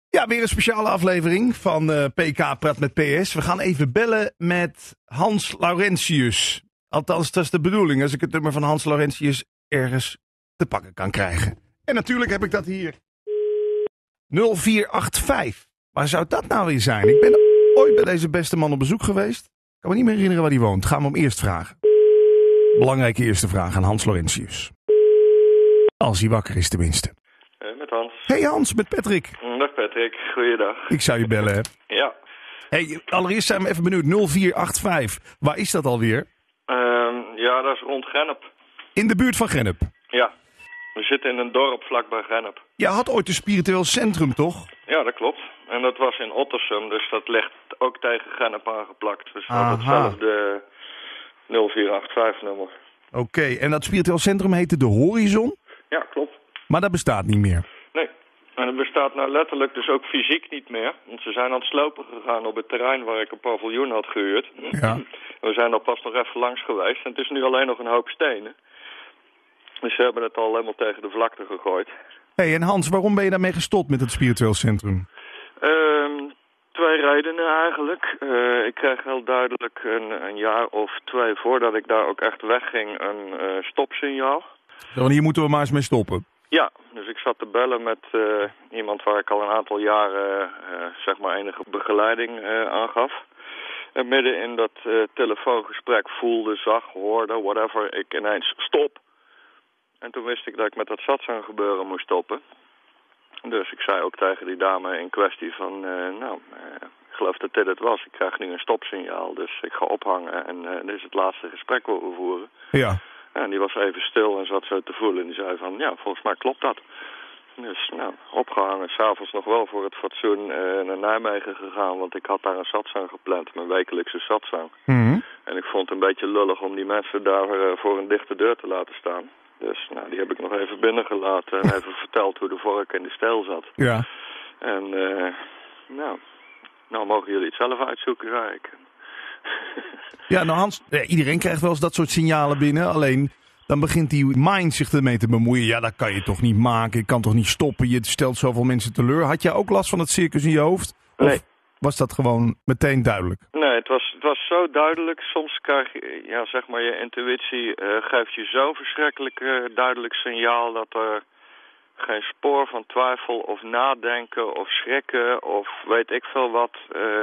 Ja, weer een speciale aflevering van PK Praat met PS. We gaan even bellen met Hans Laurentius. Althans, dat is de bedoeling, als ik het nummer van Hans Laurentius ergens te pakken kan krijgen. En natuurlijk heb ik dat hier. 0485. Waar zou dat nou weer zijn? Ik ben ooit bij deze beste man op bezoek geweest. Ik kan me niet meer herinneren waar hij woont. Gaan we hem eerst vragen. Belangrijke eerste vraag aan Hans Laurentius. Als hij wakker is tenminste. Met Hans. Hey Hans, met Patrick. Dag Patrick, goeiedag. Ik zou je bellen, hè? Ja. Hey, allereerst zijn we even benieuwd. 0485. Waar is dat alweer? Ja, dat is rond Gennep. In de buurt van Gennep. Ja. We zitten in een dorp vlakbij Gennep. Je had ooit een spiritueel centrum, toch? Ja, dat klopt. En dat was in Ottersum, dus dat ligt ook tegen Gennep aangeplakt. Dus dat had hetzelfde 0485-nummer. Oké, en dat spiritueel centrum heette De Horizon? Ja, klopt. Maar dat bestaat niet meer. Nee. En het bestaat nou letterlijk dus ook fysiek niet meer. Want ze zijn aan het slopen gegaan op het terrein waar ik een paviljoen had gehuurd. Ja. We zijn er pas nog even langs geweest. En het is nu alleen nog een hoop stenen. Dus ze hebben het al helemaal tegen de vlakte gegooid. Hey, en Hans, waarom ben je daarmee gestopt met het spiritueel centrum? Twee redenen eigenlijk. Ik kreeg heel duidelijk een jaar of 2 voordat ik daar ook echt wegging een stopsignaal. Want hier moeten we maar eens mee stoppen. Ja, dus ik zat te bellen met iemand waar ik al een aantal jaren zeg maar enige begeleiding aan gaf. En midden in dat telefoongesprek voelde, zag, hoorde, whatever, ik ineens stop. En toen wist ik dat ik met dat satsang gebeuren moest stoppen. Dus ik zei ook tegen die dame in kwestie van, ik geloof dat dit het was. Ik krijg nu een stopsignaal, dus ik ga ophangen en dit is het laatste gesprek wat we voeren. Ja. En die was even stil en zat zo te voelen. En die zei van, ja, volgens mij klopt dat. Dus, opgehangen. S'avonds nog wel voor het fatsoen naar Nijmegen gegaan. Want ik had daar een satsang gepland, mijn wekelijkse satsang. Mm-hmm. En ik vond het een beetje lullig om die mensen daar voor een dichte deur te laten staan. Dus, die heb ik nog even binnengelaten en even verteld hoe de vork in de stijl zat. Ja. En, nou mogen jullie het zelf uitzoeken, zei ik. Ja, nou Hans, iedereen krijgt wel eens dat soort signalen binnen. Alleen, dan begint die mind zich ermee te bemoeien. Ja, dat kan je toch niet maken. Ik kan toch niet stoppen. Je stelt zoveel mensen teleur. Had jij ook last van het circus in je hoofd? Nee. Of was dat gewoon meteen duidelijk? Nee, het was zo duidelijk. Soms krijg je, ja, zeg maar, je intuïtie geeft je zo'n verschrikkelijk duidelijk signaal dat er geen spoor van twijfel of nadenken of schrikken of weet ik veel wat.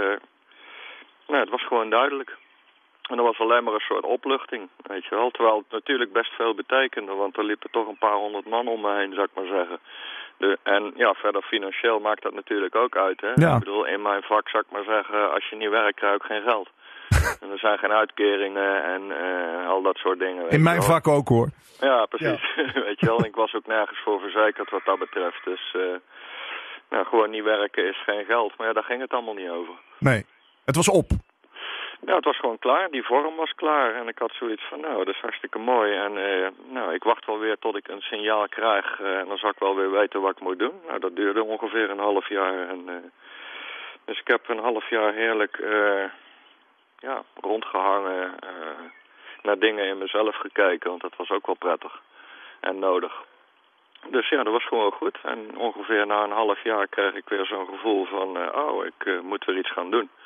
Nee, het was gewoon duidelijk. En dat was alleen maar een soort opluchting, weet je wel. Terwijl het natuurlijk best veel betekende, want er liepen toch een paar 100 man om me heen, zou ik maar zeggen. En ja, verder financieel maakt dat natuurlijk ook uit, hè. Ja. Ik bedoel, in mijn vak zou ik maar zeggen, als je niet werkt, krijg je ook geen geld. En er zijn geen uitkeringen en al dat soort dingen. Weet In mijn je wel. vak ook hoor. Ja, precies. Ja. Weet je wel, en ik was ook nergens voor verzekerd wat dat betreft. Dus gewoon niet werken is geen geld. Maar ja, daar ging het allemaal niet over. Nee, het was op. Ja, het was gewoon klaar. Die vorm was klaar. En ik had zoiets van, dat is hartstikke mooi. En ik wacht wel weer tot ik een signaal krijg. En dan zal ik wel weer weten wat ik moet doen. Nou, dat duurde ongeveer een half jaar. Dus ik heb een half jaar heerlijk rondgehangen. Naar dingen in mezelf gekeken. Want dat was ook wel prettig. En nodig. Dus ja, dat was gewoon goed. En ongeveer na een half jaar kreeg ik weer zo'n gevoel van, ik moet weer iets gaan doen.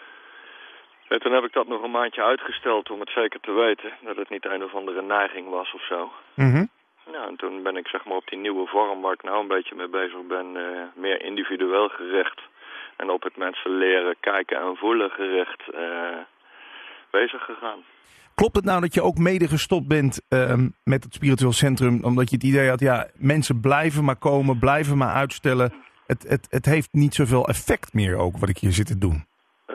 En toen heb ik dat nog een maandje uitgesteld om het zeker te weten. Dat het niet een of andere neiging was of zo. Mm-hmm. Nou, en toen ben ik zeg maar op die nieuwe vorm waar ik nou een beetje mee bezig ben, meer individueel gericht. En op het mensen leren kijken en voelen gericht bezig gegaan. Klopt het nou dat je ook mede gestopt bent met het spiritueel centrum, omdat je het idee had, ja, mensen blijven maar komen, blijven maar uitstellen. Het heeft niet zoveel effect meer ook, wat ik hier zit te doen.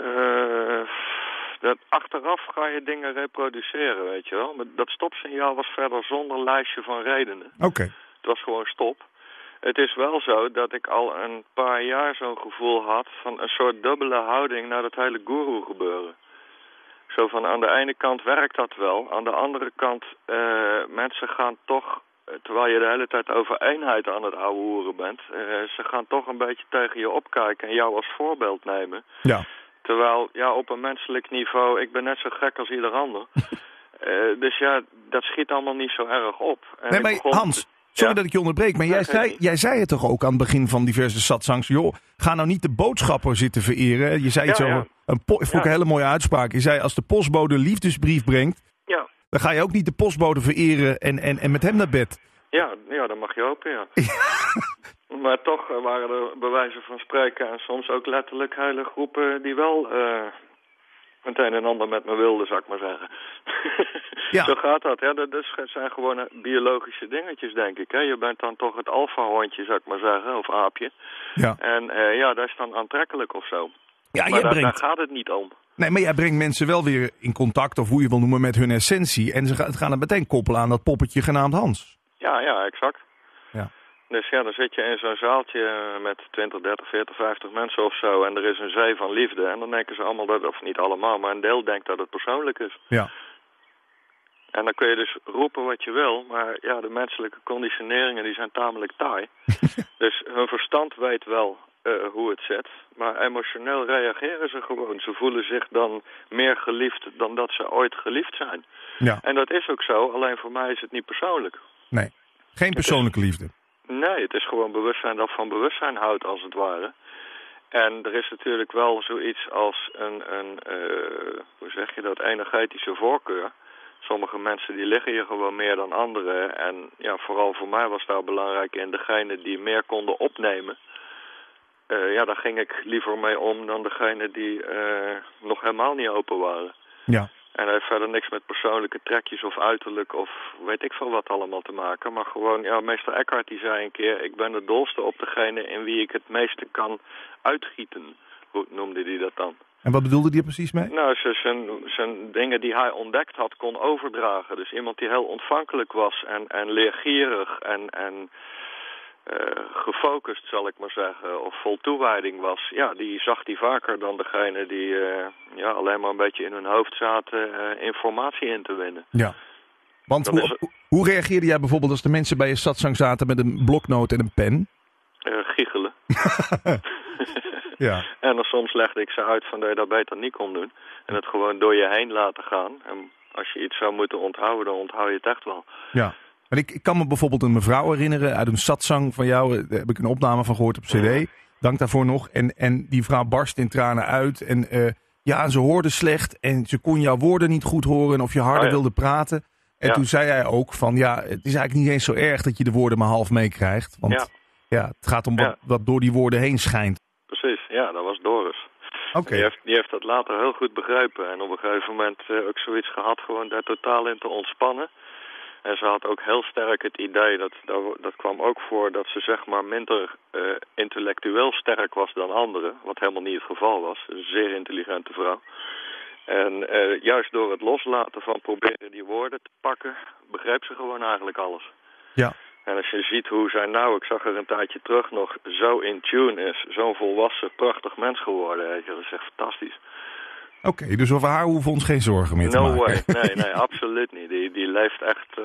Achteraf ga je dingen reproduceren, weet je wel. Maar dat stopsignaal was verder zonder lijstje van redenen. Oké. Het was gewoon stop. Het is wel zo dat ik al een paar jaar zo'n gevoel had van een soort dubbele houding naar dat hele guru gebeuren. Zo van aan de ene kant werkt dat wel, aan de andere kant mensen gaan toch, terwijl je de hele tijd over eenheid aan het ouwehoeren bent, ze gaan toch een beetje tegen je opkijken en jou als voorbeeld nemen. Ja. Terwijl, ja, op een menselijk niveau, ik ben net zo gek als ieder ander. Dus ja, dat schiet allemaal niet zo erg op. En Nee, maar Hans, Sorry dat ik je onderbreek, maar jij zei het toch ook aan het begin van diverse satsangs. Joh, ga nou niet de boodschapper zitten vereren. Je zei iets over, vond ik een hele mooie uitspraak. Je zei, als de postbode een liefdesbrief brengt, dan ga je ook niet de postbode vereren en met hem naar bed. Ja, dat mag je hopen, ja. Maar toch waren er bij wijze van spreken en soms ook letterlijk hele groepen die wel het een en ander met me wilden, zou ik maar zeggen. Ja. Zo gaat dat. Ja, dat zijn gewoon biologische dingetjes, denk ik. Hè. Je bent dan toch het alfa-hondje, zou ik maar zeggen, of aapje. Ja. En dat is dan aantrekkelijk of zo. Ja, maar daar gaat het niet om. Nee, maar jij brengt mensen wel weer in contact, of hoe je wil noemen, met hun essentie. En ze gaan het meteen koppelen aan dat poppetje genaamd Hans. Ja, exact. Ja. Dus ja, dan zit je in zo'n zaaltje met 20, 30, 40, 50 mensen of zo. En er is een zee van liefde. En dan denken ze allemaal dat, of niet allemaal, maar een deel denkt dat het persoonlijk is. Ja. En dan kun je dus roepen wat je wil. Maar ja, de menselijke conditioneringen die zijn tamelijk taai. Dus hun verstand weet wel hoe het zit. Maar emotioneel reageren ze gewoon. Ze voelen zich dan meer geliefd dan dat ze ooit geliefd zijn. Ja. En dat is ook zo. Alleen voor mij is het niet persoonlijk. Nee, geen persoonlijke liefde. Nee, het is gewoon bewustzijn dat van bewustzijn houdt, als het ware. En er is natuurlijk wel zoiets als hoe zeg je dat, energetische voorkeur. Sommige mensen die liggen hier gewoon meer dan anderen. En ja, vooral voor mij was daar belangrijk in degene die meer konden opnemen. Daar ging ik liever mee om dan degene die nog helemaal niet open waren. Ja. En dat heeft verder niks met persoonlijke trekjes of uiterlijk of weet ik veel wat allemaal te maken. Maar gewoon, ja, meester Eckhart die zei een keer, ik ben de dolste op degene in wie ik het meeste kan uitgieten. Hoe noemde hij dat dan? En wat bedoelde hij precies mee? Nou, zijn dingen die hij ontdekt had kon overdragen. Dus iemand die heel ontvankelijk was en leergierig en gefocust, zal ik maar zeggen, of vol toewijding was, ja, die zag hij vaker dan degene die alleen maar een beetje in hun hoofd zaten informatie in te winnen. Ja. Want hoe reageerde jij bijvoorbeeld als de mensen bij je satsang zaten met een bloknoot en een pen? Giechelen. Ja. En dan soms legde ik ze uit van dat je dat beter niet kon doen. En het gewoon door je heen laten gaan. En als je iets zou moeten onthouden, dan onthoud je het echt wel. Ja. En ik kan me bijvoorbeeld een mevrouw herinneren uit een satsang van jou. Daar heb ik een opname van gehoord op cd. Dank daarvoor nog. En die vrouw barst in tranen uit. En ze hoorde slecht. En ze kon jouw woorden niet goed horen. Of je harder wilde praten. En toen zei hij ook van, het is eigenlijk niet eens zo erg dat je de woorden maar half meekrijgt. Want het gaat om wat door die woorden heen schijnt. Precies, ja, dat was Doris. Okay. Die heeft dat later heel goed begrepen. En op een gegeven moment ook zoiets gehad gewoon daar totaal in te ontspannen. En ze had ook heel sterk het idee, dat kwam ook voor, dat ze zeg maar minder intellectueel sterk was dan anderen. Wat helemaal niet het geval was. Een zeer intelligente vrouw. En juist door het loslaten van proberen die woorden te pakken, begreep ze gewoon eigenlijk alles. Ja. En als je ziet hoe zij nou, ik zag er een tijdje terug nog, zo in tune is, zo'n volwassen, prachtig mens geworden. Weet je. Dat is echt fantastisch. Oké, dus over haar hoeven we ons geen zorgen meer te maken. No way, nee, absoluut niet. Die leeft echt,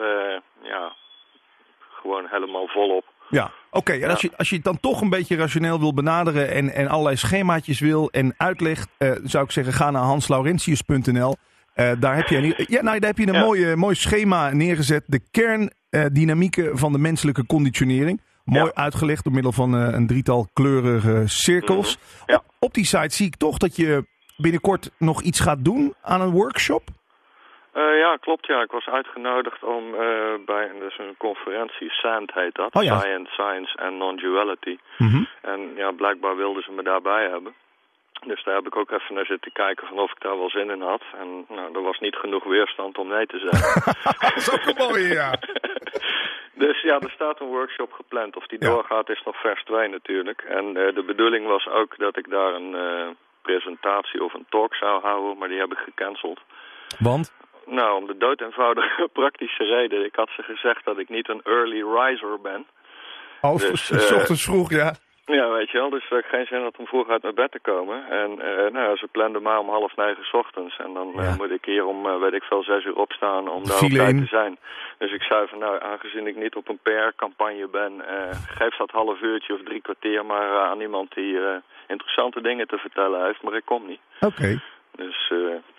gewoon helemaal volop. Ja, oké. En als je het dan toch een beetje rationeel wil benaderen en allerlei schemaatjes wil en uitleg, zou ik zeggen, ga naar hanslaurentius.nl. Daar heb je een mooi schema neergezet. De kerndynamieken van de menselijke conditionering. Mooi uitgelegd door middel van een drietal kleurige cirkels. Ja. Op die site zie ik toch dat je binnenkort nog iets gaat doen aan een workshop. Ja, klopt. Ja, ik was uitgenodigd om bij een conferentie, SAND heet dat. Science and Non-Duality. Mm-hmm. En ja, blijkbaar wilden ze me daarbij hebben. Dus daar heb ik ook even naar zitten kijken van of ik daar wel zin in had. En er was niet genoeg weerstand om nee te zeggen. Dat is ook een mooie, ja. Dus ja, er staat een workshop gepland. Of die doorgaat is nog vers 2 natuurlijk. En de bedoeling was ook dat ik daar een presentatie of een talk zou houden. Maar die heb ik gecanceld. Want? Nou, om de dood eenvoudige praktische reden. Ik had ze gezegd dat ik niet een early riser ben. Oh, dus, 's ochtends vroeg, ja. Ja, weet je wel. Dus ik geen zin had om vroeg uit mijn bed te komen. En ze planden mij om 8:30 's ochtends. En dan moet ik hier om, 6 uur opstaan om daar op tijd te zijn. Dus ik zei van, aangezien ik niet op een PR-campagne ben, geef dat half uurtje of 3 kwartier maar aan iemand die interessante dingen te vertellen heeft. Maar ik kom niet. Oké. Dus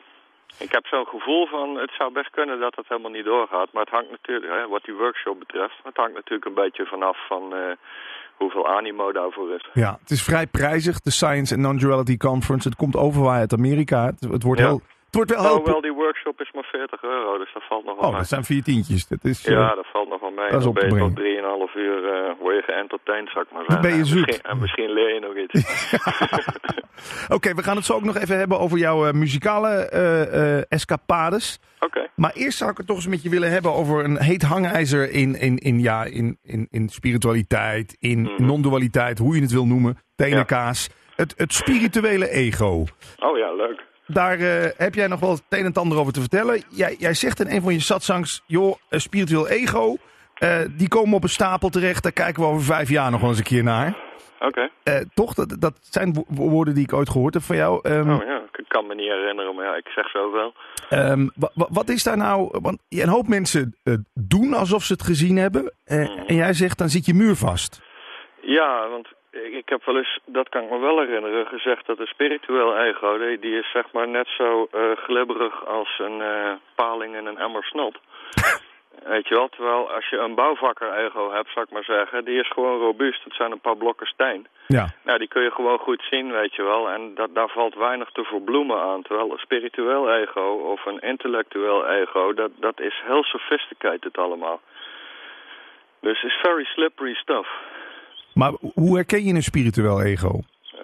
Ik heb zo'n gevoel van, het zou best kunnen dat het helemaal niet doorgaat. Maar het hangt natuurlijk, wat die workshop betreft, het hangt natuurlijk een beetje vanaf van hoeveel animo daarvoor is. Ja, het is vrij prijzig, de Science and Non-Duality Conference. Het komt overal uit Amerika. Het wordt heel... Het wordt wel wel, die workshop is maar €40, dus dat valt nog wel mee. Dat zijn 4 tientjes. Dat is, dat valt nog wel mee. Dat is Dan op te ben je brengen. tot 3,5 uur word je geëntertained, zou ik maar zeggen. Dan ben je zoet. En misschien leer je nog iets. Oké, we gaan het zo ook nog even hebben over jouw muzikale escapades. Oké. Maar eerst zou ik het toch eens met je willen hebben over een heet hangijzer in spiritualiteit, in non-dualiteit, hoe je het wil noemen, TNK's. Het spirituele ego. Oh ja, leuk. Daar heb jij nog wel het een en ander over te vertellen. Jij zegt in een van je satsangs, spiritueel ego, die komen op een stapel terecht. Daar kijken we over 5 jaar nog wel eens een keer naar. Oké. Toch? Dat zijn woorden die ik ooit gehoord heb van jou. Ik kan me niet herinneren, maar ik zeg zoveel. Wat is daar nou... Want een hoop mensen doen alsof ze het gezien hebben. En jij zegt, dan zit je muurvast. Ja, want ik heb wel eens, dat kan ik me wel herinneren, gezegd dat een spiritueel ego, die is zeg maar net zo glibberig als een paling in een emmer snot. Weet je wel, terwijl als je een bouwvakker-ego hebt, zou ik maar zeggen, die is gewoon robuust. Het zijn een paar blokken steen. Ja. Nou, die kun je gewoon goed zien, weet je wel. En daar valt weinig te verbloemen aan. Terwijl een spiritueel ego of een intellectueel ego, dat is heel sophisticated allemaal. Dus it's very slippery stuff. Maar hoe herken je een spiritueel ego?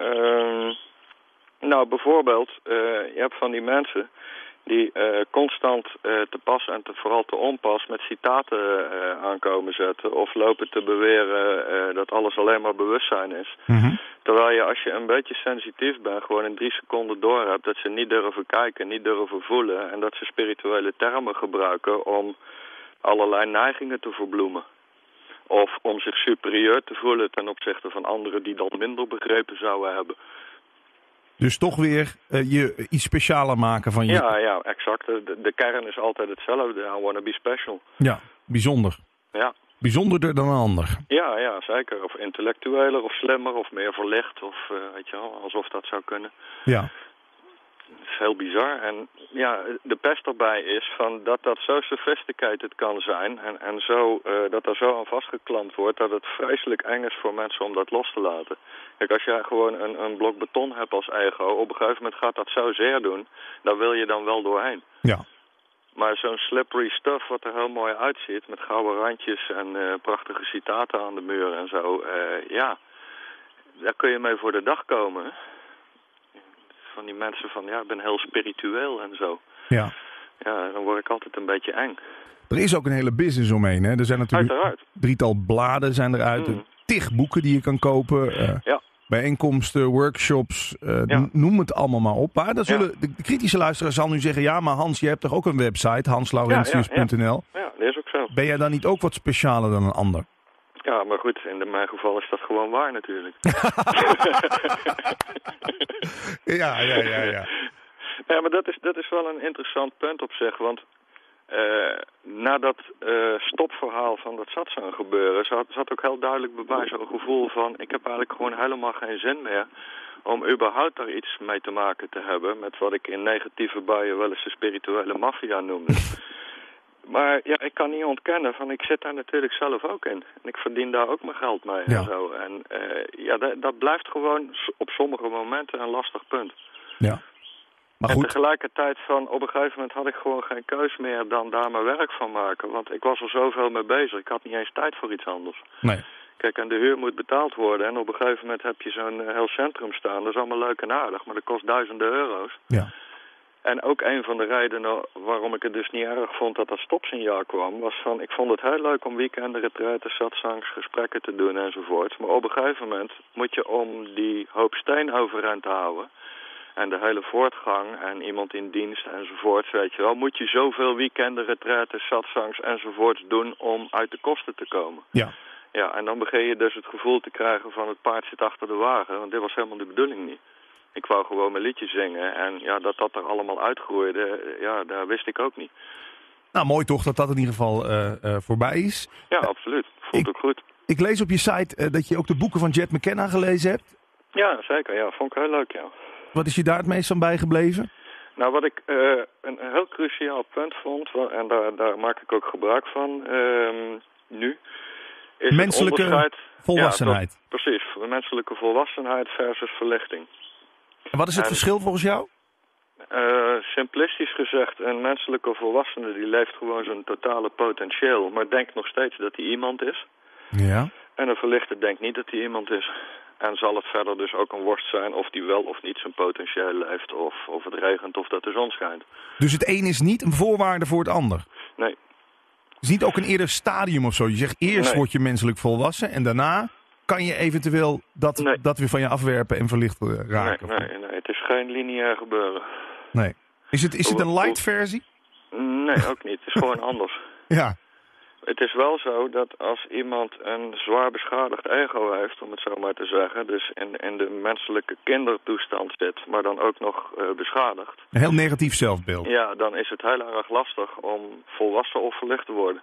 Nou, bijvoorbeeld, je hebt van die mensen die constant te pas en vooral te onpas met citaten aankomen zetten. Of lopen te beweren dat alles alleen maar bewustzijn is. Mm-hmm. Terwijl je, als je een beetje sensitief bent, gewoon in 3 seconden door hebt dat ze niet durven kijken, niet durven voelen. En dat ze spirituele termen gebruiken om allerlei neigingen te verbloemen. Of om zich superieur te voelen ten opzichte van anderen die dat minder begrepen zouden hebben. Dus toch weer je iets specialer maken van je... Ja, exact. De kern is altijd hetzelfde. I wanna be special. Ja, bijzonder. Ja. Bijzonderder dan een ander. Ja, zeker. Of intellectueler, of slimmer, of meer verlicht. Of weet je wel, alsof dat zou kunnen. Ja. Het is heel bizar. En ja, de pest erbij is van dat zo sophisticated kan zijn. En zo, dat er zo aan vastgeklampt wordt dat het vreselijk eng is voor mensen om dat los te laten. Kijk, als jij gewoon een blok beton hebt als ego, op een gegeven moment gaat dat zo zeer doen, daar wil je dan wel doorheen. Ja. Maar zo'n slippery stuff wat er heel mooi uitziet, met gouden randjes en prachtige citaten aan de muur en zo, daar kun je mee voor de dag komen. Van die mensen van, ik ben heel spiritueel en zo. Ja. Ja, dan word ik altijd een beetje eng. Er is ook een hele business omheen, hè? Er zijn natuurlijk Uiteraard. 3-tal bladen zijn eruit, 10 boeken die je kan kopen. Bijeenkomsten, workshops, noem het allemaal maar op. Maar dan zullen de kritische luisteraar zal nu zeggen, ja, maar Hans, je hebt toch ook een website, hanslaurentius.nl. Ja, dat is ook zo. Ben jij dan niet ook wat specialer dan een ander? Ja, maar goed, in mijn geval is dat gewoon waar natuurlijk. Ja. Ja, maar dat is wel een interessant punt op zich, want na dat stopverhaal van dat satsang gebeuren zat ook heel duidelijk bij mij zo'n gevoel van, ik heb eigenlijk gewoon helemaal geen zin meer om überhaupt daar iets mee te maken te hebben met wat ik in negatieve buien wel eens de spirituele maffia noemde. Maar ja, ik kan niet ontkennen van, ik zit daar natuurlijk zelf ook in. En ik verdien daar ook mijn geld mee en zo. En dat blijft gewoon op sommige momenten een lastig punt. Ja. Maar goed. En tegelijkertijd van, op een gegeven moment had ik gewoon geen keus meer dan daar mijn werk van maken. Want ik was er zoveel mee bezig. Ik had niet eens tijd voor iets anders. Nee. Kijk, en de huur moet betaald worden. En op een gegeven moment heb je zo'n heel centrum staan. Dat is allemaal leuk en aardig, maar dat kost duizenden euro's. Ja. En ook een van de redenen waarom ik het dus niet erg vond dat dat stopsignaal kwam, was van, ik vond het heel leuk om weekenden, retraites, satsangs, gesprekken te doen enzovoort. Maar op een gegeven moment moet je om die hoop steen overeind te houden en de hele voortgang en iemand in dienst enzovoort, weet je wel, moet je zoveel weekenden, retraites, satsangs enzovoort doen om uit de kosten te komen. Ja. Ja, en dan begin je dus het gevoel te krijgen van het paard zit achter de wagen, want dit was helemaal de bedoeling niet. Ik wou gewoon mijn liedjes zingen en ja, dat er allemaal uitgroeide, ja, daar wist ik ook niet. Nou, mooi toch dat in ieder geval voorbij is. Ja, absoluut. Voelt ook goed. Ik lees op je site dat je ook de boeken van Jet McKenna gelezen hebt. Ja, zeker. Ja, vond ik heel leuk, ja. Wat is je daar het meest van bijgebleven? Nou, wat ik een heel cruciaal punt vond, en daar maak ik ook gebruik van nu, is menselijke het onderscheid, volwassenheid. Ja, precies, menselijke volwassenheid versus verlichting. En wat is het verschil volgens jou? Simplistisch gezegd, een menselijke volwassene die leeft gewoon zijn totale potentieel, maar denkt nog steeds dat hij iemand is. Ja. En een verlichter denkt niet dat hij iemand is. En zal het verder dus ook een worst zijn of die wel of niet zijn potentieel leeft, of het regent of dat de zon schijnt. Dus het een is niet een voorwaarde voor het ander? Nee. Het is niet ook een eerder stadium of zo? Je zegt eerst word je menselijk volwassen en daarna kan je eventueel dat weer van je afwerpen en verlicht raken? Nee, het is geen lineair gebeuren. Nee. Is het een light versie? Nee, ook niet. Het is gewoon anders. Ja. Het is wel zo dat als iemand een zwaar beschadigd ego heeft, om het zo maar te zeggen, dus in de menselijke kindertoestand zit, maar dan ook nog beschadigd. Een heel negatief zelfbeeld. Ja, dan is het heel erg lastig om volwassen of verlicht te worden.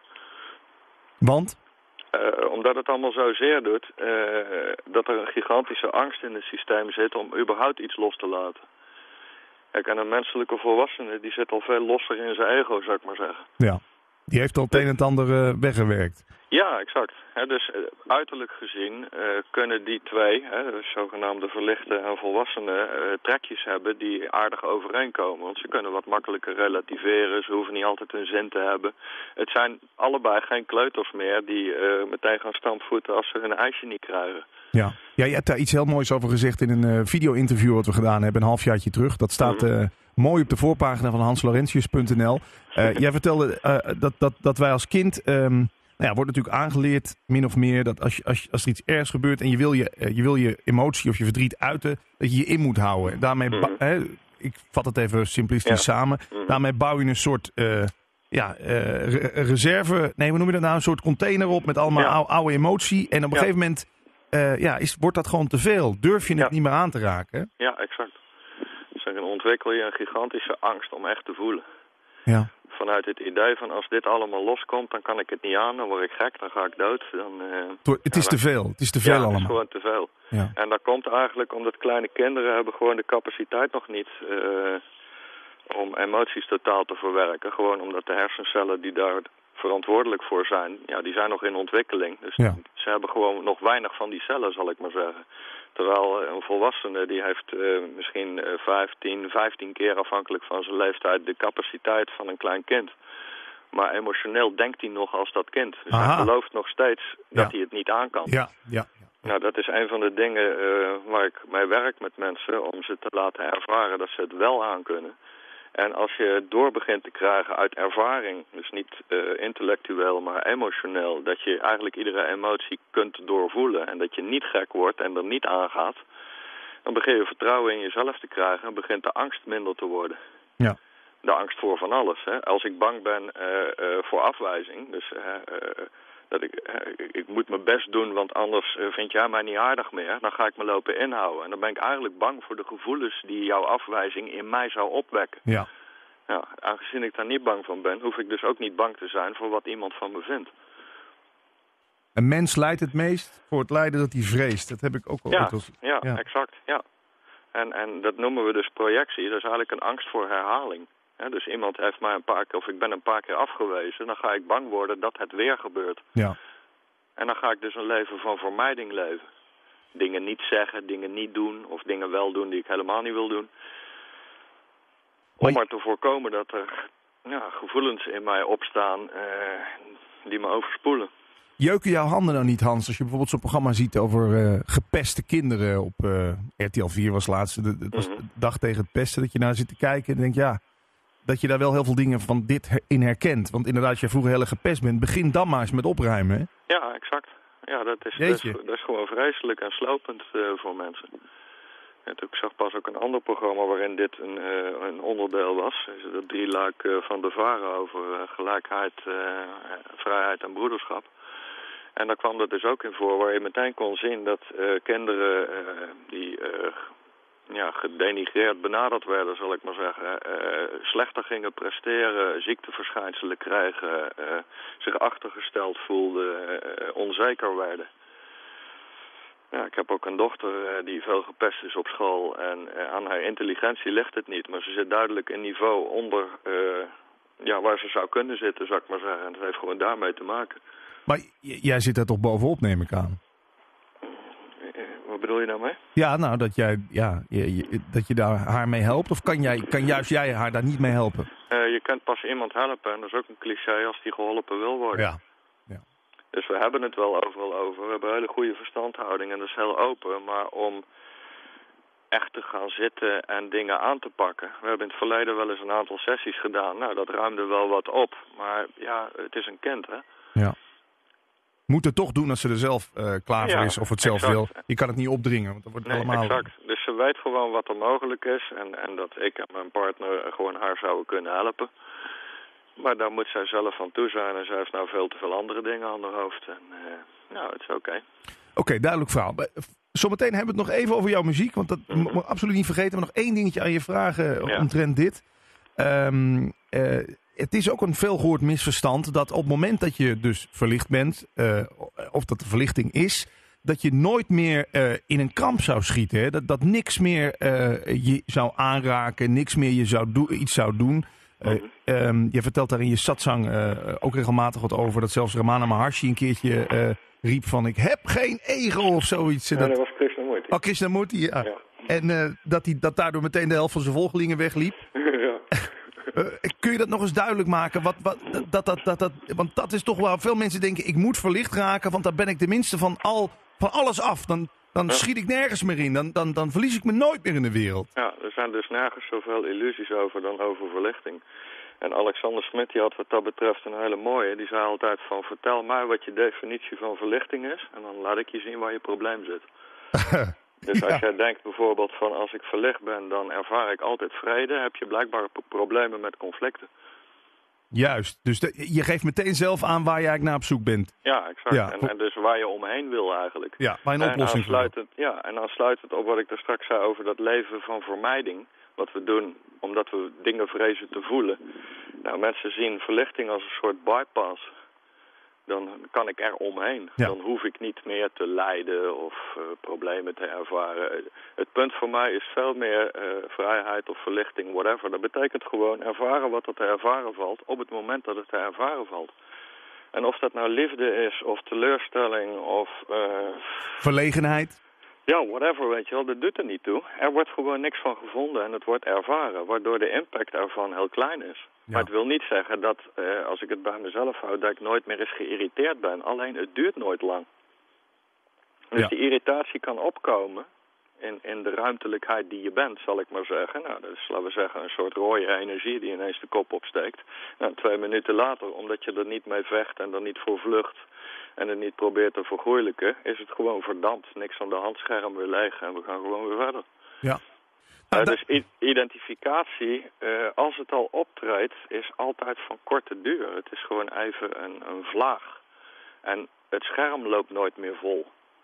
Want? Omdat het allemaal zo zeer doet, dat er een gigantische angst in het systeem zit om überhaupt iets los te laten. Kijk, en een menselijke volwassene die zit al veel losser in zijn ego, zou ik maar zeggen. Ja. Die heeft al het een en het ander weggewerkt. Ja, exact. Dus uiterlijk gezien kunnen die twee, de zogenaamde verlichte en volwassenen, trekjes hebben die aardig overeenkomen. Want ze kunnen wat makkelijker relativeren, ze hoeven niet altijd een zin te hebben. Het zijn allebei geen kleuters meer die meteen gaan stampvoeten als ze hun ijsje niet krijgen. Ja, je hebt daar iets heel moois over gezegd in een video-interview wat we gedaan hebben, een halfjaartje terug. Dat staat mooi op de voorpagina van hanslaurentius.nl. Jij vertelde dat wij als kind, wordt natuurlijk aangeleerd, min of meer, dat als er iets ergs gebeurt en je wil je emotie of je verdriet uiten, dat je je in moet houden. Daarmee, ik vat het even simplistisch samen, daarmee bouw je een soort reserve, hoe noem je dat nou, een soort container op met allemaal oude emotie. En op een gegeven moment wordt dat gewoon te veel. Durf je het niet meer aan te raken? Ja, exact. Dus dan ontwikkel je een gigantische angst om echt te voelen. Ja. Vanuit het idee van als dit allemaal loskomt, dan kan ik het niet aan, dan word ik gek, dan ga ik dood. Het is te veel. Het is te veel allemaal. Het is gewoon te veel. Ja. En dat komt eigenlijk omdat kleine kinderen hebben gewoon de capaciteit nog niet om emoties totaal te verwerken. Gewoon omdat de hersencellen die daar verantwoordelijk voor zijn, die zijn nog in ontwikkeling. Dus ze hebben gewoon nog weinig van die cellen, zal ik maar zeggen. Terwijl een volwassene die heeft misschien 15 keer afhankelijk van zijn leeftijd de capaciteit van een klein kind. Maar emotioneel denkt hij nog als dat kind. Dus hij gelooft nog steeds dat hij het niet aan kan. Ja. Nou, dat is een van de dingen waar ik mee werk met mensen, om ze te laten ervaren dat ze het wel aan kunnen. En als je het door begint te krijgen uit ervaring, dus niet intellectueel, maar emotioneel, dat je eigenlijk iedere emotie kunt doorvoelen en dat je niet gek wordt en er niet aangaat, dan begin je vertrouwen in jezelf te krijgen en begint de angst minder te worden. Ja. De angst voor van alles. Als ik bang ben voor afwijzing, dus dat ik moet mijn best doen, want anders vind jij mij niet aardig meer, dan ga ik me lopen inhouden. En dan ben ik eigenlijk bang voor de gevoelens die jouw afwijzing in mij zou opwekken. Ja. Nou, aangezien ik daar niet bang van ben, hoef ik dus ook niet bang te zijn voor wat iemand van me vindt. Een mens lijdt het meest voor het lijden dat hij vreest. Dat heb ik ook al Ja, exact. Ja. En dat noemen we dus projectie. Dat is eigenlijk een angst voor herhaling. Dus iemand heeft mij ik ben een paar keer afgewezen, dan ga ik bang worden dat het weer gebeurt. Ja. En dan ga ik dus een leven van vermijding leven. Dingen niet zeggen, dingen niet doen of dingen wel doen die ik helemaal niet wil doen. Om maar te voorkomen dat er gevoelens in mij opstaan die me overspoelen. Jeuken jouw handen nou niet, Hans, als je bijvoorbeeld zo'n programma ziet over gepeste kinderen op RTL 4 was laatst. Het was de dag tegen het pesten, dat je naar zit te kijken en denkt, dat je daar wel heel veel dingen van dit in herkent. Want inderdaad, als jij vroeger heel erg gepest bent, begin dan maar eens met opruimen. Hè? Ja, exact. Ja, dat is gewoon vreselijk en slopend voor mensen. Ik zag pas ook een ander programma waarin dit een onderdeel was. Dat drieluik van de VARA over gelijkheid, vrijheid en broederschap. En daar kwam dat dus ook in voor, waar je meteen kon zien dat kinderen die gedenigreerd benaderd werden, zal ik maar zeggen, slechter gingen presteren, ziekteverschijnselen kregen, zich achtergesteld voelden, onzeker werden. Ja, ik heb ook een dochter die veel gepest is op school. En aan haar intelligentie ligt het niet. Maar ze zit duidelijk een niveau onder waar ze zou kunnen zitten, zou ik maar zeggen. En dat heeft gewoon daarmee te maken. Maar jij zit er toch bovenop, neem ik aan? Wat bedoel je daarmee? Ja, nou, dat jij dat je daar haar mee helpt. Of kan juist jij haar daar niet mee helpen? Je kunt pas iemand helpen. En dat is ook een cliché als die geholpen wil worden. Ja. Dus we hebben het wel overal over. We hebben een hele goede verstandhouding en dat is heel open. Maar om echt te gaan zitten en dingen aan te pakken. We hebben in het verleden wel eens een aantal sessies gedaan. Nou, dat ruimde wel wat op. Maar ja, het is een kind, hè. Ja. Moet het toch doen als ze er zelf klaar voor is of het zelf wil. Je kan het niet opdringen, want dat wordt allemaal... exact. Dus ze weet gewoon wat er mogelijk is. En dat ik en mijn partner gewoon haar zouden kunnen helpen. Maar daar moet zij zelf van toe zijn. En zij heeft nou veel te veel andere dingen aan haar hoofd. En het is oké. Oké, duidelijk verhaal. Zometeen hebben we het nog even over jouw muziek. Want dat moet ik absoluut niet vergeten. Maar nog één dingetje aan je vragen omtrent dit. Het is ook een veelgehoord misverstand dat op het moment dat je dus verlicht bent, of dat de verlichting is, dat je nooit meer in een kramp zou schieten. Hè? Dat niks meer je zou aanraken, niks meer je iets zou doen. Je vertelt daar in je satsang ook regelmatig wat over, dat zelfs Ramana Maharshi een keertje riep van ik heb geen ego of zoiets. Dat was Krishnamurti. Oh, Krishnamurti, ja. En dat daardoor meteen de helft van zijn volgelingen wegliep. Ja. Kun je dat nog eens duidelijk maken? Want dat is toch wel... Veel mensen denken, ik moet verlicht raken, want dan ben ik tenminste van alles af. Dan schiet ik nergens meer in. Dan verlies ik me nooit meer in de wereld. Ja, er zijn dus nergens zoveel illusies over dan over verlichting. En Alexander Smit die had wat dat betreft een hele mooie. Die zei altijd van, vertel mij wat je definitie van verlichting is. En dan laat ik je zien waar je probleem zit. Dus als jij denkt bijvoorbeeld van als ik verlicht ben, dan ervaar ik altijd vrede. Heb je blijkbaar problemen met conflicten. Juist, dus je geeft meteen zelf aan waar je eigenlijk naar op zoek bent. Ja, exact. Ja. En dus waar je omheen wil eigenlijk. Ja, waar je een oplossing voor hebt. En dan sluit het op wat ik daar straks zei over dat leven van vermijding. Wat we doen omdat we dingen vrezen te voelen. Nou, mensen zien verlichting als een soort bypass. Dan kan ik er omheen. Ja. Dan hoef ik niet meer te lijden of problemen te ervaren. Het punt voor mij is veel meer vrijheid of verlichting, whatever. Dat betekent gewoon ervaren wat er te ervaren valt op het moment dat het te ervaren valt. En of dat nou liefde is of teleurstelling of... verlegenheid? Ja, whatever, weet je wel, dat doet er niet toe. Er wordt gewoon niks van gevonden en het wordt ervaren, waardoor de impact ervan heel klein is. Ja. Maar het wil niet zeggen dat, als ik het bij mezelf hou, dat ik nooit meer eens geïrriteerd ben. Alleen, het duurt nooit lang. Dus die irritatie kan opkomen in de ruimtelijkheid die je bent, zal ik maar zeggen. Nou, dat is, laten we zeggen, een soort rode energie die ineens de kop opsteekt. Nou, 2 minuten later, omdat je er niet mee vecht en er niet voor vlucht en het niet probeert te vergoeilijken, is het gewoon verdampt. Niks aan de hand, scherm weer leeg en we gaan gewoon weer verder. Ja. Dus identificatie, als het al optreedt, is altijd van korte duur. Het is gewoon even een vlaag. En het scherm loopt nooit meer vol.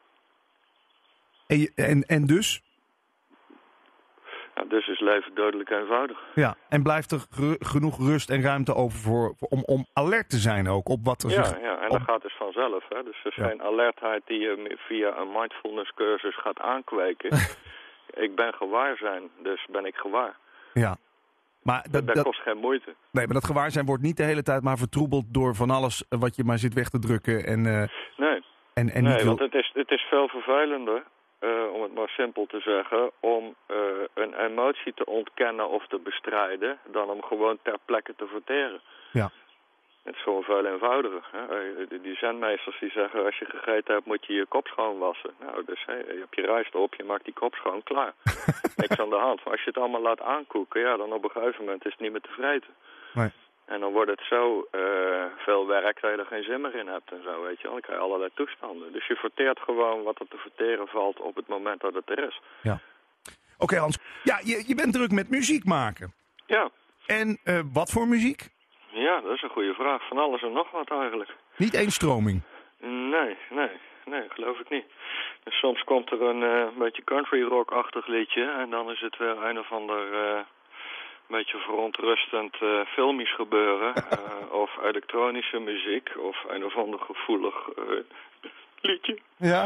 En dus? Ja, dus is leven dodelijk eenvoudig. Ja, en blijft er genoeg rust en ruimte over om alert te zijn ook op wat er zich... Ja, en dat gaat dus vanzelf. Hè? Dus er is geen alertheid die je via een mindfulness cursus gaat aankweken. Ik ben gewaarzijn, dus ben ik gewaar. Ja. Maar dat kost geen moeite. Nee, maar dat gewaarzijn wordt niet de hele tijd maar vertroebeld door van alles wat je maar zit weg te drukken. Nee, want het is veel vervelender, om het maar simpel te zeggen, om een emotie te ontkennen of te bestrijden, dan om gewoon ter plekke te verteren. Ja. Het is gewoon veel eenvoudiger. Hè? Die zenmeesters die zeggen, als je gegeten hebt, moet je je kop schoonwassen. Nou, dus je hebt je rijst op, je maakt die kop schoon, klaar. Niks aan de hand. Maar als je het allemaal laat aankoeken, ja, dan op een gegeven moment is het niet meer te vreten. Nee. En dan wordt het zo veel werk dat je er geen zin meer in hebt en zo, weet je wel. Dan krijg je allerlei toestanden. Dus je verteert gewoon wat er te verteren valt op het moment dat het er is. Ja. Oké, Hans. Ja, je bent druk met muziek maken. Ja. En wat voor muziek? Ja, dat is een goede vraag. Van alles en nog wat eigenlijk. Niet één stroming? Nee, geloof ik niet. Dus soms komt er een beetje country rock-achtig liedje en dan is het weer een of ander beetje verontrustend filmisch gebeuren. Of elektronische muziek of een of ander gevoelig liedje. Ja.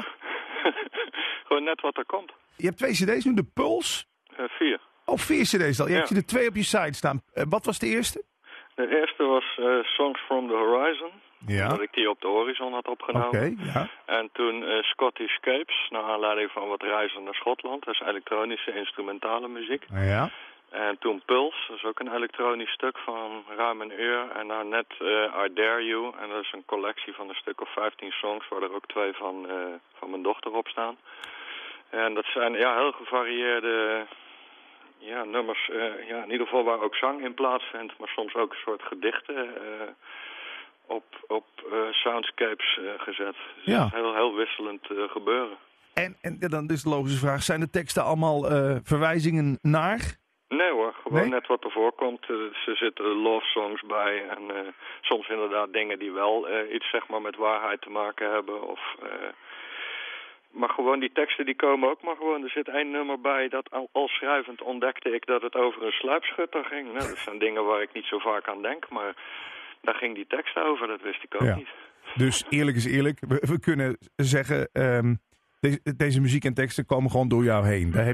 Gewoon net wat er komt. Je hebt 2 cd's nu, de Puls. 4. Oh, 4 cd's al. Je Ja. hebt er 2 op je site staan. Wat was de eerste? De eerste was Songs from the Horizon. Ja. Dat ik die op de horizon had opgenomen. Oké, ja. En toen Scottish Scapes, naar aanleiding van wat reizen naar Schotland. Dat is elektronische instrumentale muziek. Ja. En toen Puls, dat is ook een elektronisch stuk van ruim een uur. En nou net I Dare You. En dat is een collectie van een stuk of 15 songs, waar er ook 2 van mijn dochter op staan. En dat zijn heel gevarieerde nummers. In ieder geval waar ook zang in plaatsvindt, maar soms ook een soort gedichten op soundscapes gezet. Dus Ja. heel wisselend gebeuren. En dan is de logische vraag, zijn de teksten allemaal verwijzingen naar? Nee hoor, gewoon Nee? net wat er voorkomt. Er zitten love songs bij en soms inderdaad dingen die wel iets zeg maar met waarheid te maken hebben. Maar gewoon die teksten die komen ook maar gewoon. Er zit 1 nummer bij dat al schrijvend ontdekte ik dat het over een sluipschutter ging. Nou, dat zijn dingen waar ik niet zo vaak aan denk, maar daar ging die tekst over, dat wist ik ook niet. Dus eerlijk is eerlijk, we kunnen zeggen, deze muziek en teksten komen gewoon door jou heen. Daar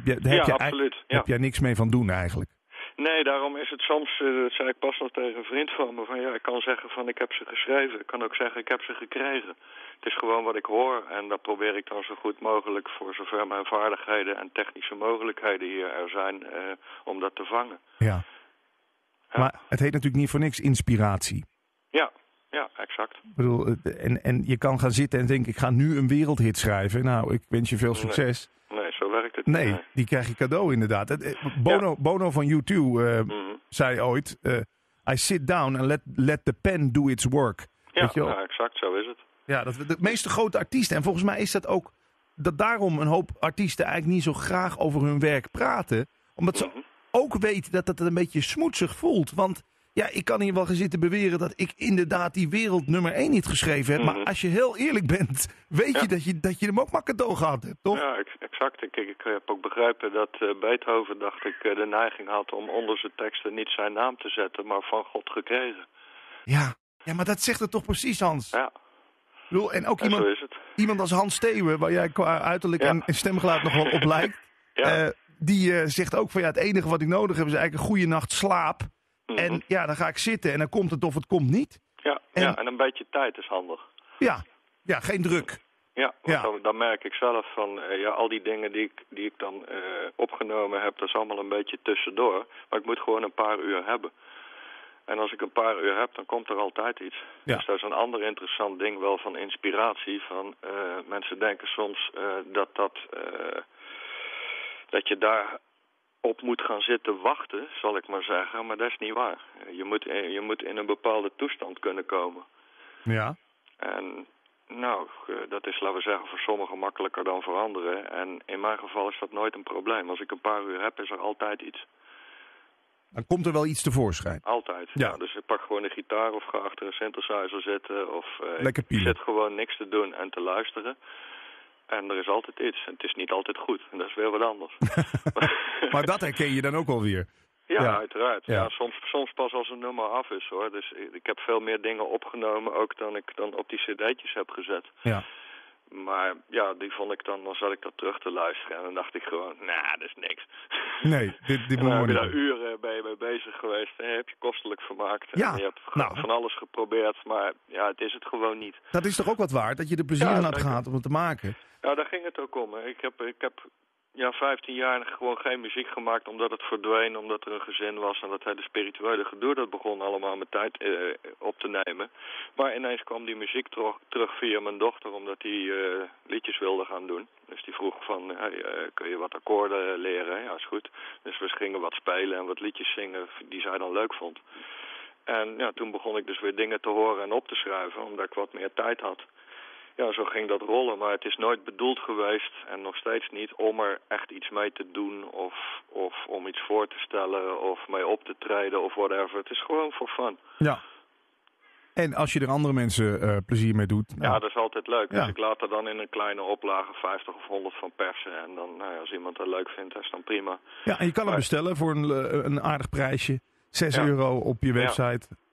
heb jij niks mee van doen eigenlijk. Nee, daarom is het soms, dat zei ik pas nog tegen een vriend van me, van ik kan zeggen van ik heb ze geschreven. Ik kan ook zeggen ik heb ze gekregen. Het is gewoon wat ik hoor en dat probeer ik dan zo goed mogelijk, voor zover mijn vaardigheden en technische mogelijkheden hier er zijn, om dat te vangen. Ja. Maar het heet natuurlijk niet voor niks inspiratie. Ja, exact. Ik bedoel, en je kan gaan zitten en denken, ik ga nu een wereldhit schrijven. Nou, ik wens je veel succes. Nee, zo werkt het niet. Nee, die krijg je cadeau inderdaad. Bono van U2 zei ooit, I sit down and let the pen do its work. Ja, exact, zo is het. Ja, dat de meeste grote artiesten, en volgens mij is dat ook, dat daarom een hoop artiesten eigenlijk niet zo graag over hun werk praten. Omdat ze ook weten dat het een beetje smoetsig voelt. Want ja, ik kan hier wel gaan zitten beweren dat ik inderdaad die wereld nummer 1 niet geschreven heb. Maar als je heel eerlijk bent, weet je dat je hem ook maar cadeau gehad hebt, toch? Ja, exact. Ik heb ook begrepen dat Beethoven, dacht ik, de neiging had om onder zijn teksten niet zijn naam te zetten, maar van God gekregen. Ja, maar dat zegt het toch precies, Hans? Ja. En ook zo is het. iemand als Hans Steeuwen, waar jij qua uiterlijk en stemgeluid nog wel op lijkt, die zegt ook van het enige wat ik nodig heb is eigenlijk een goede nacht slaap. En dan ga ik zitten en dan komt het of het komt niet. En een beetje tijd is handig. Ja, geen druk. Ja, dan merk ik zelf van, al die dingen die ik dan opgenomen heb, dat is allemaal een beetje tussendoor. Maar ik moet gewoon een paar uur hebben. En als ik een paar uur heb, dan komt er altijd iets. Ja. Dus dat is een ander interessant ding wel van inspiratie. Van mensen denken soms dat je daar op moet gaan zitten wachten, zal ik maar zeggen. Maar dat is niet waar. Je moet in een bepaalde toestand kunnen komen. Ja. En dat is, laten we zeggen, voor sommigen makkelijker dan voor anderen. En in mijn geval is dat nooit een probleem. Als ik een paar uur heb, is er altijd iets. Dan komt er wel iets tevoorschijn. Altijd. Ja. Dus ik pak gewoon een gitaar of ga achter een synthesizer zitten. Of Lekker ik zit gewoon niks te doen en te luisteren. En er is altijd iets. En het is niet altijd goed. En dat is weer wat anders. Maar dat herken je dan ook alweer. Ja, uiteraard. Ja. Ja, soms pas als een nummer af is, hoor. Dus ik heb veel meer dingen opgenomen ook dan ik dan op die cd'tjes heb gezet. Ja. Maar die vond ik dan zat ik dat terug te luisteren. En dan dacht ik gewoon, dat is niks. Nee, dit en dan heb je niet. daar uren mee bezig geweest. En heb je kostelijk vermaakt. Ja, en je hebt van alles geprobeerd. Maar het is het gewoon niet. Dat is toch ook wat waard? Dat je er plezier aan had gehad om het te maken? Ja, daar ging het ook om. Hè. Ik heb 15 jaar gewoon geen muziek gemaakt omdat het verdween, omdat er een gezin was en dat hele spirituele gedoe, dat begon allemaal met tijd op te nemen. Maar ineens kwam die muziek terug via mijn dochter, omdat die liedjes wilde gaan doen. Dus die vroeg van, kun je wat akkoorden leren? Ja, is goed. Dus we gingen wat spelen en wat liedjes zingen die zij dan leuk vond. En toen begon ik dus weer dingen te horen en op te schrijven, omdat ik wat meer tijd had. Ja, zo ging dat rollen, maar het is nooit bedoeld geweest en nog steeds niet om er echt iets mee te doen of om iets voor te stellen of mee op te treden of whatever. Het is gewoon for fun. Ja. En als je er andere mensen plezier mee doet? Ja, dat is altijd leuk. Ja. Dus ik laat er dan in een kleine oplage 50 of 100 van persen en dan, als iemand dat leuk vindt, dat is dan prima. Ja, en je kan hem bestellen voor een aardig prijsje. €6 op je website. Ja.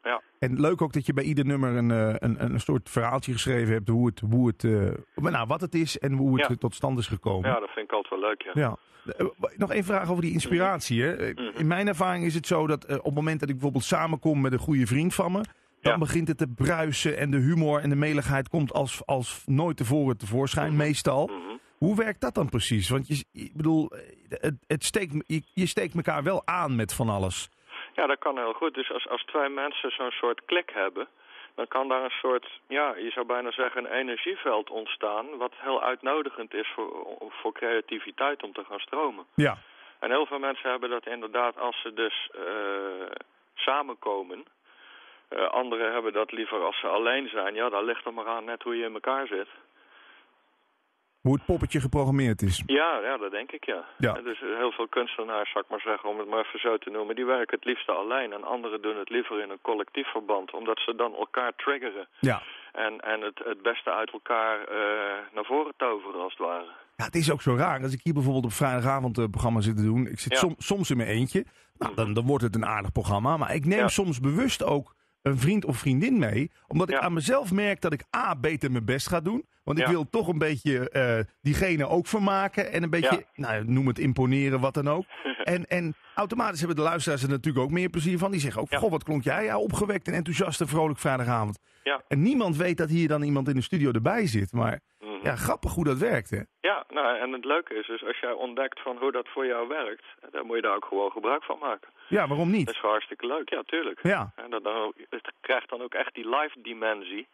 En leuk ook dat je bij ieder nummer een soort verhaaltje geschreven hebt. Wat het is en hoe het tot stand is gekomen. Ja, dat vind ik altijd wel leuk, ja. Nog één vraag over die inspiratie. Hè? In mijn ervaring is het zo dat op het moment dat ik bijvoorbeeld samenkom met een goede vriend van me, dan begint het te bruisen en de humor en de meligheid komt als nooit tevoren tevoorschijn, meestal. Hoe werkt dat dan precies? Want je steekt elkaar wel aan met van alles. Ja, dat kan heel goed. Dus als twee mensen zo'n soort klik hebben, dan kan daar een soort, je zou bijna zeggen, een energieveld ontstaan, wat heel uitnodigend is voor creativiteit om te gaan stromen. Ja. En heel veel mensen hebben dat inderdaad als ze dus samenkomen. Anderen hebben dat liever als ze alleen zijn. Ja, daar ligt er maar aan net hoe je in elkaar zit. Hoe het poppetje geprogrammeerd is. Ja, dat denk ik, ja. Dus heel veel kunstenaars, zou ik maar zeggen, om het maar even zo te noemen, die werken het liefste alleen. En anderen doen het liever in een collectief verband, omdat ze dan elkaar triggeren. Ja. En het beste uit elkaar naar voren toveren, als het ware. Ja, het is ook zo raar. Als ik hier bijvoorbeeld op vrijdagavond een programma zit te doen, ik zit soms in mijn eentje. Nou, dan wordt het een aardig programma. Maar ik neem soms bewust ook een vriend of vriendin mee. Omdat ik aan mezelf merk dat ik beter mijn best ga doen. Want ik wil toch een beetje diegene ook vermaken. En een beetje, noem het imponeren, wat dan ook. En automatisch hebben de luisteraars er natuurlijk ook meer plezier van. Die zeggen ook, goh, wat klonk jij opgewekt en enthousiast en vrolijk vrijdagavond. Ja. En niemand weet dat hier dan iemand in de studio erbij zit. Maar grappig hoe dat werkt, hè? Ja, en het leuke is dus, als jij ontdekt van hoe dat voor jou werkt, dan moet je daar ook gewoon gebruik van maken. Ja, waarom niet? Dat is gewoon hartstikke leuk, ja, tuurlijk. Ja. En het krijgt dan ook echt die live dimensie.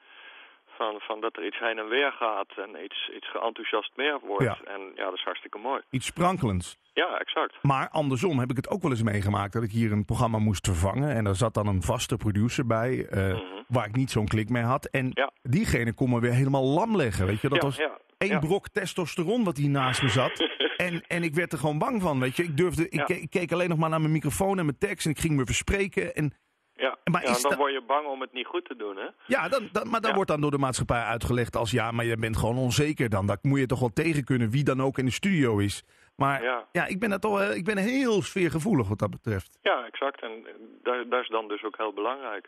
Van dat er iets heen en weer gaat en iets geenthousiasmeerd wordt. Ja. En dat is hartstikke mooi. Iets sprankelends. Ja, exact. Maar andersom heb ik het ook wel eens meegemaakt dat ik hier een programma moest vervangen. En daar zat dan een vaste producer bij, waar ik niet zo'n klik mee had. En diegene kon me weer helemaal lam leggen. Weet je, dat was één brok testosteron wat hier naast me zat. En ik werd er gewoon bang van, weet je. Ik keek alleen nog maar naar mijn microfoon en mijn tekst en ik ging me verspreken en dan word je bang om het niet goed te doen, hè? Ja, dan wordt dan door de maatschappij uitgelegd als maar je bent gewoon onzeker dan. Dat moet je toch wel tegen kunnen, wie dan ook in de studio is. Maar ik ben heel sfeergevoelig wat dat betreft. Ja, exact. En dat is dan dus ook heel belangrijk.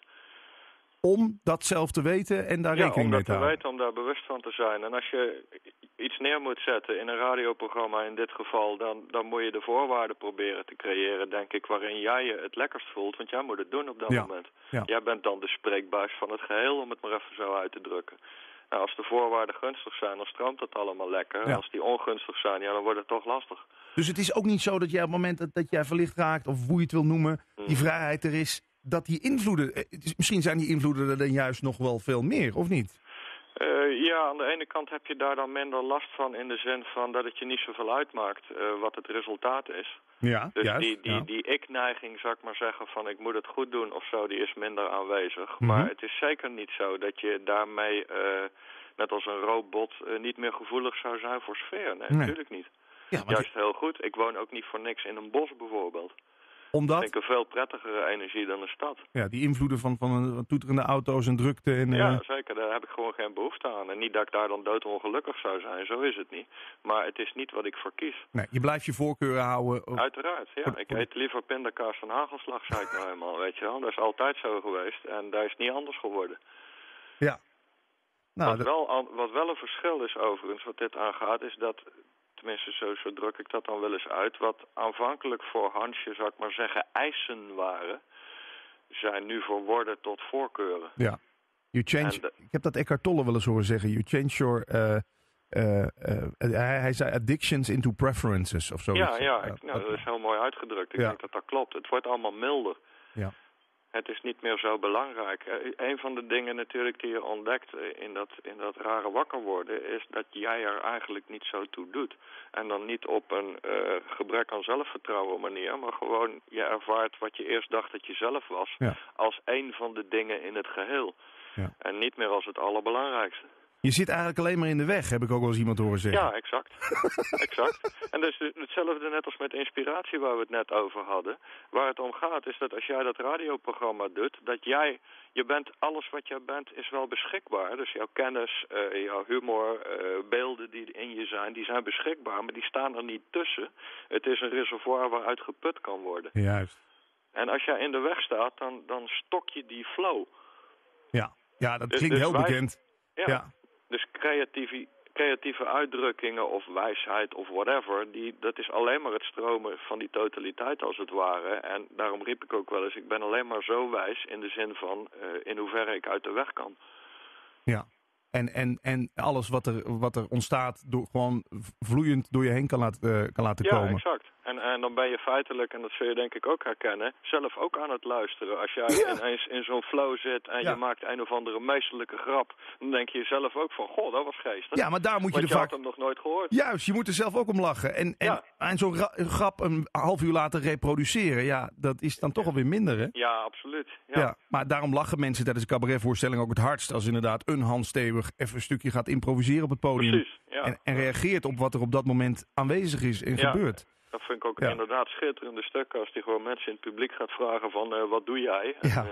Om dat zelf te weten en daar rekening mee te houden. Om dat te weten, om daar bewust van te zijn. En als je iets neer moet zetten in een radioprogramma in dit geval, dan moet je de voorwaarden proberen te creëren, denk ik, waarin jij je het lekkerst voelt. Want jij moet het doen op dat moment. Ja. Jij bent dan de spreekbuis van het geheel, om het maar even zo uit te drukken. Nou, als de voorwaarden gunstig zijn, dan stroomt het allemaal lekker. Ja. Als die ongunstig zijn, dan wordt het toch lastig. Dus het is ook niet zo dat jij op het moment dat jij verlicht raakt, of hoe je het wil noemen, die vrijheid er is, dat die invloeden, misschien zijn die invloeden er dan juist nog wel veel meer, of niet? Aan de ene kant heb je daar dan minder last van in de zin van dat het je niet zoveel uitmaakt wat het resultaat is. Ja, dus juist, die ik-neiging, zou ik maar zeggen, van ik moet het goed doen of zo, die is minder aanwezig. Maar het is zeker niet zo dat je daarmee, net als een robot, niet meer gevoelig zou zijn voor sfeer. Nee, natuurlijk niet. Ja, juist heel goed. Ik woon ook niet voor niks in een bos bijvoorbeeld. Omdat? Dat vind ik een veel prettigere energie dan een stad. Ja, die invloeden van toeterende auto's en drukte. En, Ja, zeker. Daar heb ik gewoon geen behoefte aan. En niet dat ik daar dan doodongelukkig zou zijn. Zo is het niet. Maar het is niet wat ik verkies. Nee, je blijft je voorkeuren houden. Uiteraard, ja. Ik eet liever pindakaas van hagelslag, zei ik nou eenmaal. Weet je wel. Dat is altijd zo geweest. En daar is niet anders geworden. Ja. Nou, wat wel een verschil is overigens, wat dit aangaat, is dat, tenminste zo druk ik dat dan wel eens uit, wat aanvankelijk voor Hansje, zou ik maar zeggen, eisen waren, zijn nu verworden tot voorkeuren. Ja. Ik heb dat Eckhart Tolle wel eens horen zeggen. You change your, hij zei addictions into preferences of zo. Ja, dat is heel mooi uitgedrukt. Ik denk dat dat klopt. Het wordt allemaal milder. Ja. Het is niet meer zo belangrijk. Een van de dingen natuurlijk die je ontdekt in dat rare wakker worden, is dat jij er eigenlijk niet zo toe doet. En dan niet op een gebrek aan zelfvertrouwen manier, maar gewoon je ervaart wat je eerst dacht dat je zelf was, als één van de dingen in het geheel. Ja. En niet meer als het allerbelangrijkste. Je zit eigenlijk alleen maar in de weg, heb ik ook wel eens iemand horen zeggen. Ja, exact. Exact. En dus hetzelfde net als met inspiratie waar we het net over hadden. Waar het om gaat is dat als jij dat radioprogramma doet, dat je bent, alles wat jij bent is wel beschikbaar. Dus jouw kennis, jouw humor, beelden die in je zijn, die zijn beschikbaar, maar die staan er niet tussen. Het is een reservoir waaruit geput kan worden. Juist. En als jij in de weg staat, dan stok je die flow. Ja, dat klinkt heel bekend. Ja. Dus creatieve uitdrukkingen of wijsheid of whatever, dat is alleen maar het stromen van die totaliteit als het ware. En daarom riep ik ook wel eens, ik ben alleen maar zo wijs in de zin van in hoeverre ik uit de weg kan. Ja. En alles wat er ontstaat, gewoon vloeiend door je heen kan laten komen. Ja, exact. En dan ben je feitelijk, en dat zul je denk ik ook herkennen, zelf ook aan het luisteren. Als jij ineens in zo'n flow zit en je maakt een of andere meesterlijke grap, dan denk je zelf ook van, goh, dat was geestig. Ja, maar daar moet je had hem nog nooit gehoord. Juist, je moet er zelf ook om lachen. En zo'n grap een half uur later reproduceren, dat is dan toch alweer minder, hè? Ja, absoluut. Ja, maar daarom lachen mensen tijdens een cabaretvoorstelling ook het hardst als inderdaad een Hans Steeuwig even een stukje gaat improviseren op het podium. Precies, ja. En reageert op wat er op dat moment aanwezig is en gebeurt. Dat vind ik ook inderdaad schitterende stukken als die gewoon mensen in het publiek gaat vragen van wat doe jij? Ja.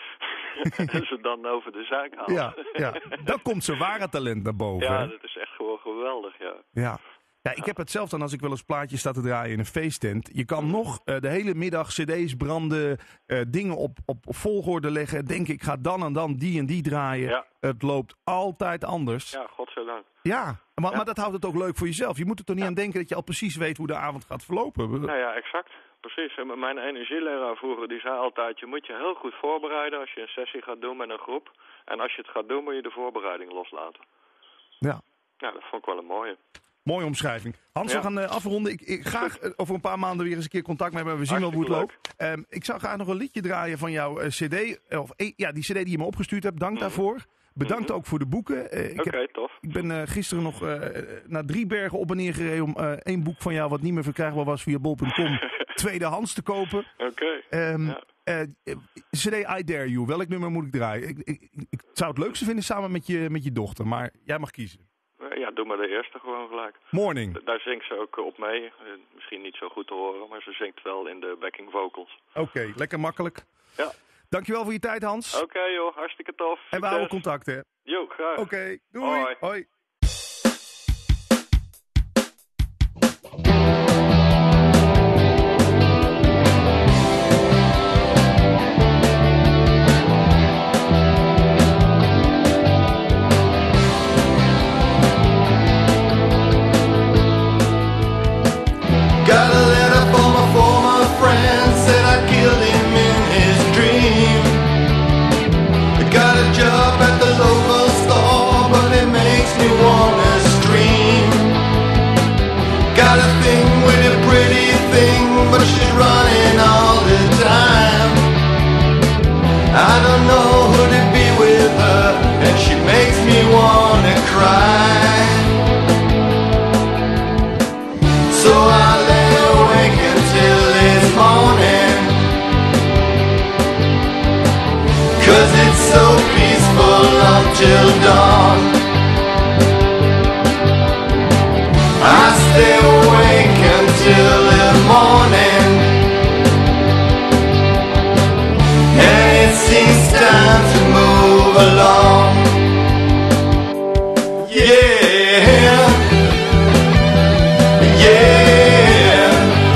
En ze dan over de zaak halen. Ja. Dan komt zijn ware talent naar boven. Ja, hè? dat is echt gewoon geweldig, Ja, ik heb het zelf dan als ik wel eens plaatjes sta te draaien in een feesttent. Je kan nog de hele middag cd's branden, dingen op volgorde leggen. Denk ik ga dan en dan die en die draaien. Ja. Het loopt altijd anders. Ja, godzijdank. Ja, maar dat houdt het ook leuk voor jezelf. Je moet er toch niet aan denken dat je al precies weet hoe de avond gaat verlopen. Nou ja, exact. Precies. En mijn energieleraar vroeger die zei altijd, je moet je heel goed voorbereiden als je een sessie gaat doen met een groep. En als je het gaat doen, moet je de voorbereiding loslaten. Ja. Ja, dat vond ik wel een mooie. Mooie omschrijving. Hans, we gaan afronden. Ik graag over een paar maanden weer eens een keer contact met me. We zien wel hoe het loopt. Ik zou graag nog een liedje draaien van jouw cd. Die cd die je me opgestuurd hebt. Dank daarvoor. Bedankt ook voor de boeken. Oké, tof. Ik ben gisteren nog naar 3 bergen op en neer gereden om 1 boek van jou wat niet meer verkrijgbaar was via bol.com tweedehands te kopen. Oké. CD I Dare You. Welk nummer moet ik draaien? Ik zou het leukste vinden samen met je dochter, maar jij mag kiezen. Ja, doe maar de eerste gewoon gelijk. Morning. Daar zingt ze ook op mee. Misschien niet zo goed te horen, maar ze zingt wel in de backing vocals. Oké, lekker makkelijk. Ja. Dankjewel voor je tijd, Hans. Oké, joh, hartstikke tof. En we houden contact, hè? Jo, graag. Oké, doei. Hoi. Got a letter from a former friend, said I killed him in his dream. Got a job at the local store, but it makes me wanna scream. Got a thing with a pretty thing, but she's running all the time. I don't know who to be with her, and she makes me wanna cry. So I lay awake until this morning, 'cause it's so peaceful until dawn. I stay awake until the morning, and it seems time to move along. Yeah. Yeah,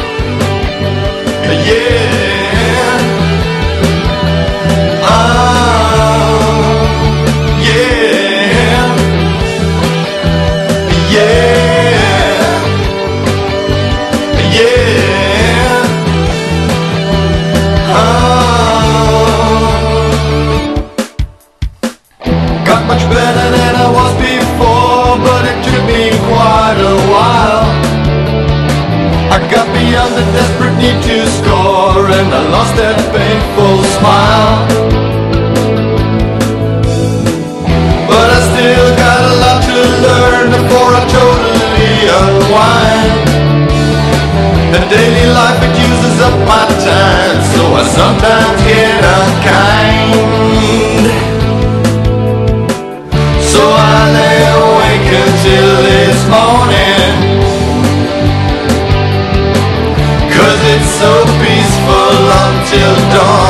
yeah, oh, yeah, yeah, yeah, oh. Got much better than I was before, but it took me quite a while. I got beyond the desperate need to score, and I lost that painful smile. But I still got a lot to learn before I totally unwind. The daily life, it uses up my time, so I sometimes get unkind. So I lay awake until this morning, 'cause it's so peaceful until dawn.